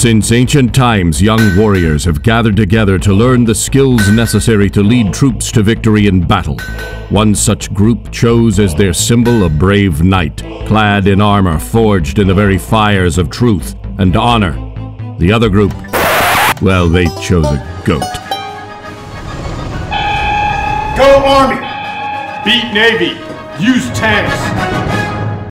Since ancient times, young warriors have gathered together to learn the skills necessary to lead troops to victory in battle. One such group chose as their symbol a brave knight, clad in armor forged in the very fires of truth and honor. The other group, well, they chose a goat. Go Army! Beat Navy! Use tanks!